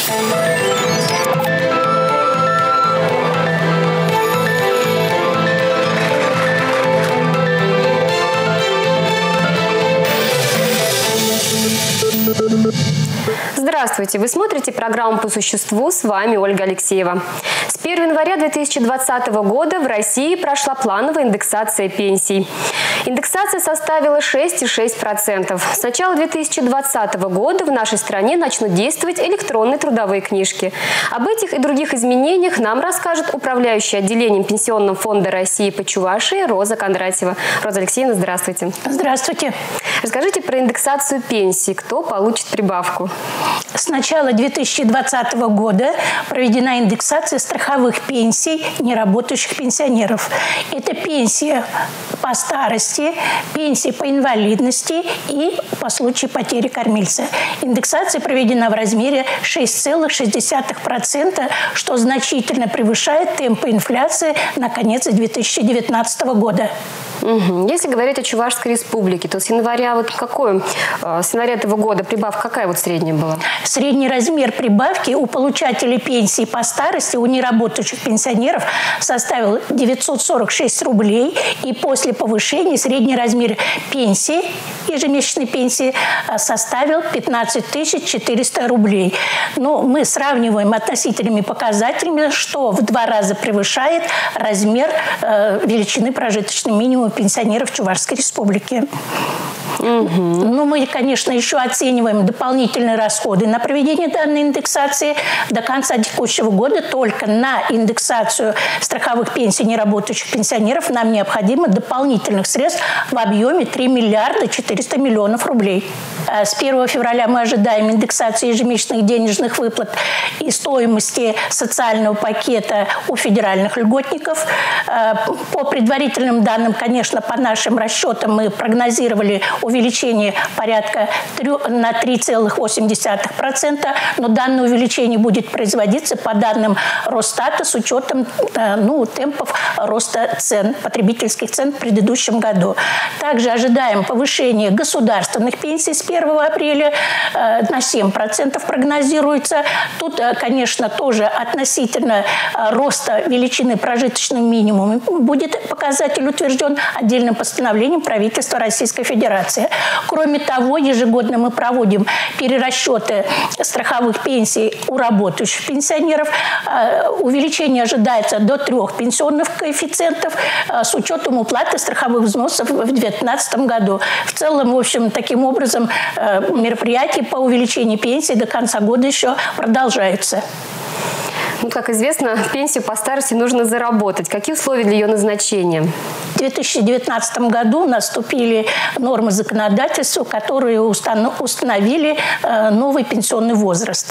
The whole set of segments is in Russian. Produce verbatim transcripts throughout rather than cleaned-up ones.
Здравствуйте! Вы смотрите программу «По существу». С вами Ольга Алексеева. С первого января две тысячи двадцатого года в России прошла плановая индексация пенсий. Индексация составила шесть целых шесть десятых процента. С начала две тысячи двадцатого года в нашей стране начнут действовать электронные трудовые книжки. Об этих и других изменениях нам расскажет управляющая отделением Пенсионного фонда России по Чувашии Роза Кондратьева. Роза Алексеевна, здравствуйте. Здравствуйте. Расскажите про индексацию пенсий. Кто получит прибавку? С начала две тысячи двадцатого года проведена индексация страховых пенсий неработающих пенсионеров. Это пенсия по старости, пенсии по инвалидности и по случаю потери кормильца. Индексация проведена в размере шесть целых шесть десятых процента, что значительно превышает темпы инфляции на конец две тысячи девятнадцатого года. Угу. Если говорить о Чувашской республике, то с января вот какой, с января этого года прибавка какая вот средняя была? Средний размер прибавки у получателей пенсии по старости, у неработающих пенсионеров составил девятьсот сорок шесть рублей, и после повышения средний размер пенсии, ежемесячной пенсии, составил пятнадцать тысяч четыреста рублей. Но мы сравниваем относительными показателями, что в два раза превышает размер э, величины прожиточного минимума пенсионеров Чувашской республики. Угу. Ну, мы, конечно, еще оцениваем дополнительные расходы на проведение данной индексации. До конца текущего года только на индексацию страховых пенсий неработающих пенсионеров нам необходимо дополнительных средств в объеме три миллиарда четыреста миллионов рублей. С первого февраля мы ожидаем индексации ежемесячных денежных выплат и стоимости социального пакета у федеральных льготников. По предварительным данным, конечно, по нашим расчетам мы прогнозировали увеличение порядка на три целых восемь десятых процента, но данное увеличение будет производиться по данным Росстата с учетом ну, темпов роста цен, потребительских цен в предыдущем году. Также ожидаем повышения государственных пенсий с первого апреля на семь процентов прогнозируется. Тут, конечно, тоже относительно роста величины прожиточного минимума будет показатель утвержден отдельным постановлением правительства Российской Федерации. Кроме того, ежегодно мы проводим перерасчеты страховых пенсий у работающих пенсионеров. Увеличение ожидается до трех пенсионных коэффициентов с учетом уплаты страховых взносов в две тысячи девятнадцатом году. В целом, в общем, таким образом, мероприятия по увеличению пенсий до конца года еще продолжаются. Ну, как известно, пенсию по старости нужно заработать. Какие условия для ее назначения? В две тысячи девятнадцатом году наступили нормы законодательства, которые установили новый пенсионный возраст.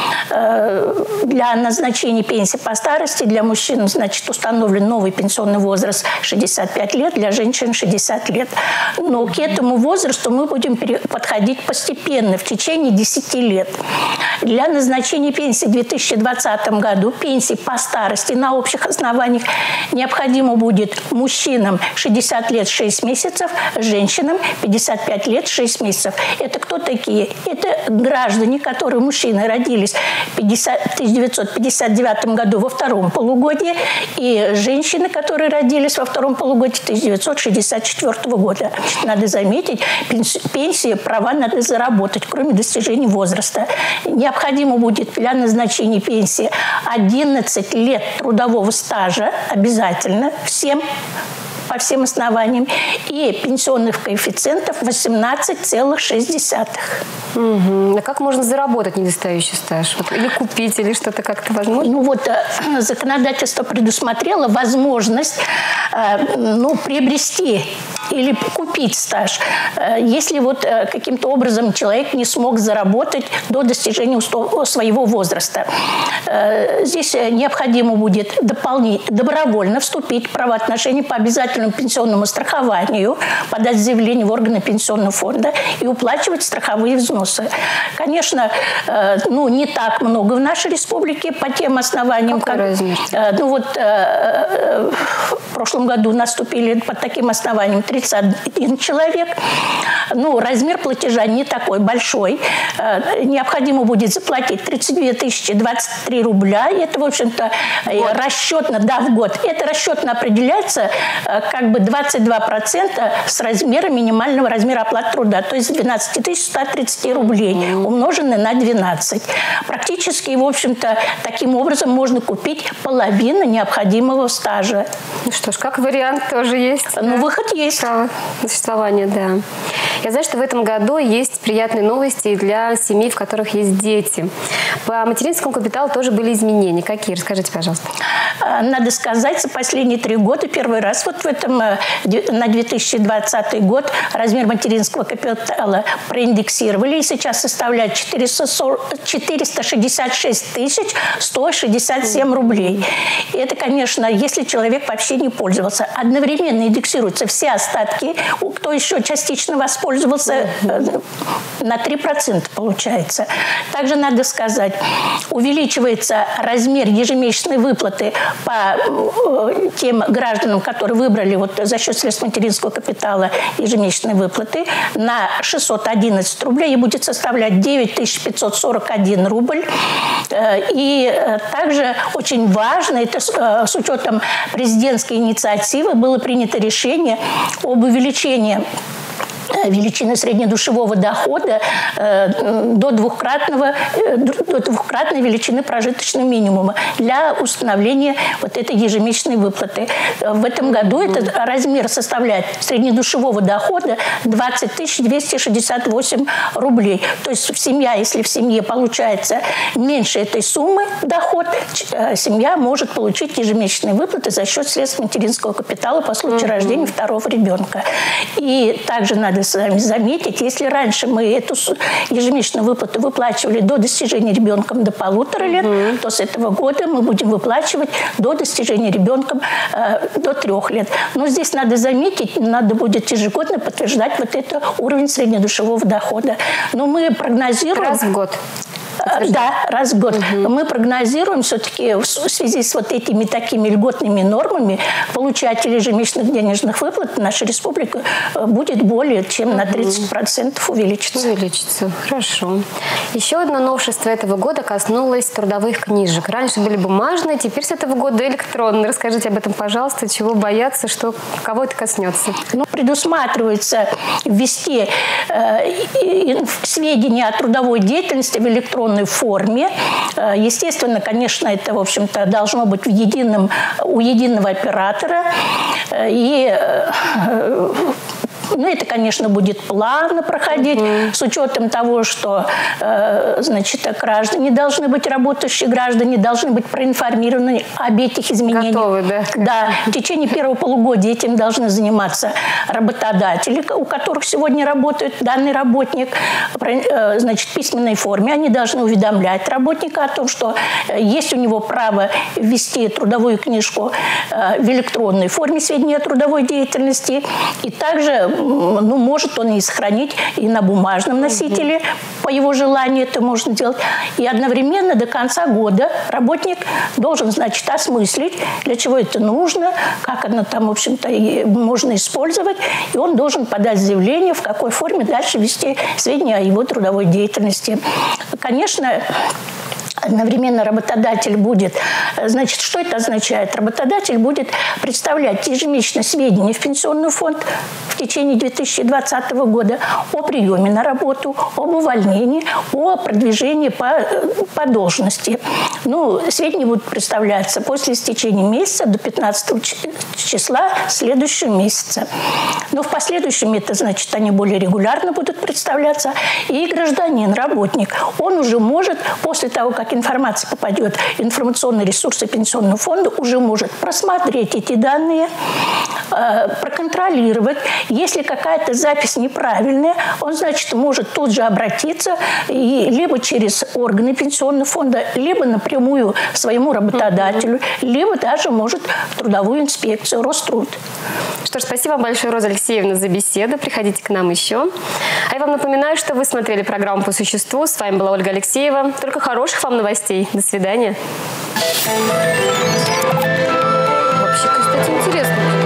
Для назначения пенсии по старости для мужчин, значит, установлен новый пенсионный возраст шестьдесят пять лет, для женщин шестьдесят лет. Но к этому возрасту мы будем подходить постепенно, в течение десяти лет. Для назначения пенсии в две тысячи двадцатом году пенсии по старости на общих основаниях необходимо будет мужчинам шестьдесят лет шесть месяцев, женщинам пятьдесят пять лет шесть месяцев. Это кто такие? Это граждане, которые мужчины родились в тысяча девятьсот пятьдесят девятом году во втором полугодии, и женщины, которые родились во втором полугодии тысяча девятьсот шестьдесят четвёртого года. Значит, надо заметить, пенсии, права надо заработать, кроме достижения возраста. Необходимо будет для назначения пенсии одиннадцать лет трудового стажа обязательно всем, по всем основаниям, и пенсионных коэффициентов восемнадцать целых шесть десятых. Угу. А как можно заработать недостающий стаж? Вот, или купить, или что-то как-то возможно? Ну вот законодательство предусмотрело возможность э, ну, приобрести или купить стаж, если вот каким-то образом человек не смог заработать до достижения своего возраста. Здесь необходимо будет дополнительно, добровольно вступить в правоотношения по обязательному пенсионному страхованию, подать заявление в органы пенсионного фонда и уплачивать страховые взносы. Конечно, ну, не так много в нашей республике по тем основаниям. Какой размер? Ну вот в прошлом году наступили под таким основанием три тридцать один человек. Ну, размер платежа не такой большой. Необходимо будет заплатить тридцать две тысячи двадцать три рубля. Это, в общем-то, расчетно, да, в год. Это расчетно определяется как бы двадцать два процента с размера минимального размера оплаты труда, то есть двенадцать тысяч сто тридцать рублей, умноженное на двенадцать. Практически, в общем-то, таким образом можно купить половину необходимого стажа. Ну что ж, как вариант тоже есть. Ну, да? Выход есть. Право на существование, да. Я знаю, что в этом году есть приятные новости для семей, в которых есть дети. По материнскому капиталу тоже были изменения. Какие? Расскажите, пожалуйста. Надо сказать, за последние три года первый раз вот в этом, на две тысячи двадцатый год размер материнского капитала проиндексировали и сейчас составляет четыреста шестьдесят шесть тысяч сто шестьдесят семь рублей. И это, конечно, если человек вообще не пользовался. Одновременно индексируются все остатки, кто еще частично воспользовался, на три процента получается. Также надо сказать, увеличивается размер ежемесячной выплаты по тем гражданам, которые выбрали вот за счет средств материнского капитала ежемесячной выплаты на шестьсот одиннадцать рублей и будет составлять девять тысяч пятьсот сорок один рубль. И также очень важно, это с учетом президентской инициативы было принято решение об увеличении величины среднедушевого дохода э, до, двухкратного, э, до двухкратной величины прожиточного минимума для установления вот этой ежемесячной выплаты. В этом году mm-hmm. этот размер составляет среднедушевого дохода двадцать тысяч двести шестьдесят восемь рублей. То есть семья, если в семье получается меньше этой суммы доход, э, семья может получить ежемесячные выплаты за счет средств материнского капитала по случаю mm-hmm. рождения второго ребенка. И также надо с вами заметить, если раньше мы эту ежемесячную выплату выплачивали до достижения ребенком до полутора лет, mm-hmm. то с этого года мы будем выплачивать до достижения ребенком э, до трех лет. Но здесь надо заметить, надо будет ежегодно подтверждать вот этот уровень среднедушевого дохода. Но мы прогнозируем... Раз в год. Да, раз в год. Угу. Мы прогнозируем все-таки в связи с вот этими такими льготными нормами получателей ежемесячных денежных выплат наша республика будет более чем угу. на тридцать процентов увеличиться. Увеличится. Хорошо. Еще одно новшество этого года коснулось трудовых книжек. Раньше были бумажные, теперь с этого года электронные. Расскажите об этом, пожалуйста, чего бояться, что кого это коснется? Ну, предусматривается ввести э, сведения о трудовой деятельности в электронной форме. Естественно, конечно, это, в общем-то, должно быть в едином, у единого оператора. И ну, это, конечно, будет плавно проходить, uh-huh. с учетом того, что э, значит, граждане должны быть, работающие граждане должны быть проинформированы об этих изменениях. Готовы, да? Да. В течение первого полугодия этим должны заниматься работодатели, у которых сегодня работает данный работник, э, значит, в письменной форме. Они должны уведомлять работника о том, что есть у него право ввести трудовую книжку э, в электронной форме сведения о трудовой деятельности. И также ну, может он и сохранить и на бумажном носителе, mm-hmm. по его желанию это можно делать. И одновременно до конца года работник должен, значит, осмыслить, для чего это нужно, как оно там, в общем-то, можно использовать. И он должен подать заявление, в какой форме дальше вести сведения о его трудовой деятельности. Конечно, одновременно работодатель будет, значит, что это означает? Работодатель будет представлять ежемесячно сведения в пенсионный фонд в течение две тысячи двадцатого года о приеме на работу, об увольнении, о продвижении по, по должности. Ну, сведения будут представляться после истечения месяца до пятнадцатого числа следующего месяца. Но в последующем это, значит, они более регулярно будут представляться. И гражданин, работник, он уже может, после того, как информация попадет в информационные ресурсы пенсионного фонда, уже может просмотреть эти данные, э, проконтролировать. Если какая-то запись неправильная, он, значит, может тут же обратиться и либо через органы пенсионного фонда, либо напрямую своему работодателю, mm-hmm. либо даже может в трудовую инспекцию, Роструд. Что ж, спасибо вам большое, Роза Алексеевна, за беседу. Приходите к нам еще. А я вам напоминаю, что вы смотрели программу «По существу». С вами была Ольга Алексеева. Только хороших вам новостей. До свидания. Вообще, кстати, интересно.